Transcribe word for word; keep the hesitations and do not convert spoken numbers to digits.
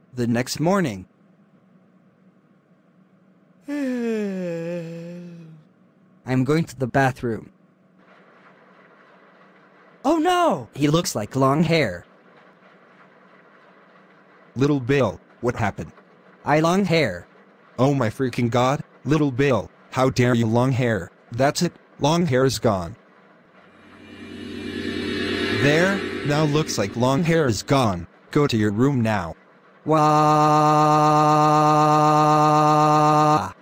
The next morning. I'm going to the bathroom. Oh no! He looks like long hair. Little Bill, what happened? I long hair. Oh my freaking god, Little Bill, how dare you long hair? That's it, long hair is gone. There, now looks like long hair is gone. Go to your room now. Wah!